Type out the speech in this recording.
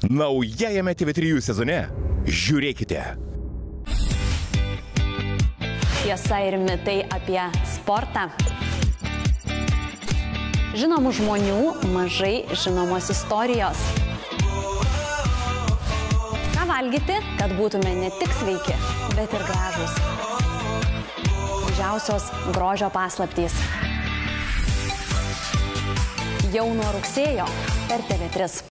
Naujajame TV3 sezone žiūrėkite. Tiesa ir mitai apie sportą. Žinomų žmonių, mažai žinomos istorijos. Ką valgyti, kad būtume ne tik sveiki, bet ir gražūs. Didžiausios grožio paslaptys. Jau nuo rugsėjo per TV3.